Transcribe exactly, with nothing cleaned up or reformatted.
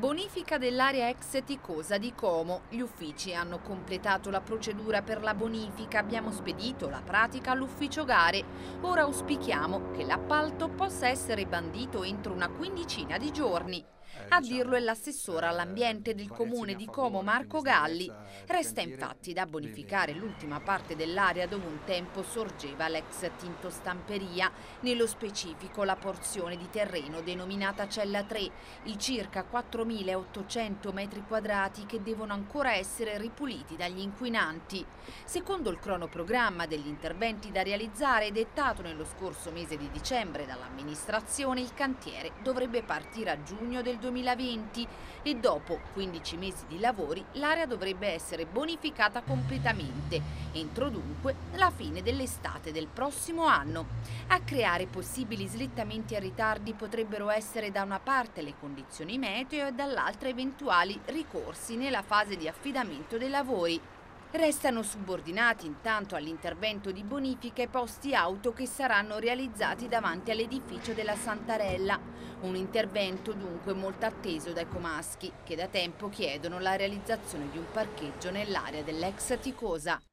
Bonifica dell'area ex Ticosa di Como. Gli uffici hanno completato la procedura per la bonifica, abbiamo spedito la pratica all'ufficio gare. Ora auspichiamo che l'appalto possa essere bandito entro una quindicina di giorni. Eh, A dirlo è diciamo, l'assessore eh, all'ambiente del variazioni comune a di Como favore, quindi Marco Galli. snellezza di Resta cantiere. infatti da bonificare l'ultima parte dell'area dove un tempo sorgeva l'ex Tinto Stamperia, nello specifico la porzione di terreno denominata Cella tre, i circa quattromilaottocento metri quadrati che devono ancora essere ripuliti dagli inquinanti. Secondo il cronoprogramma degli interventi da realizzare dettato nello scorso mese di dicembre dall'amministrazione, il cantiere dovrebbe partire a giugno del duemilaventi e dopo quindici mesi di lavori l'area dovrebbe essere bonificata completamente, entro dunque la fine dell'estate del prossimo anno. A creare possibili slittamenti e ritardi potrebbero essere da una parte le condizioni meteo e dall'altra eventuali ricorsi nella fase di affidamento dei lavori. Restano subordinati intanto all'intervento di bonifica i posti auto che saranno realizzati davanti all'edificio della Santarella. Un intervento dunque molto atteso dai comaschi, che da tempo chiedono la realizzazione di un parcheggio nell'area dell'ex Ticosa.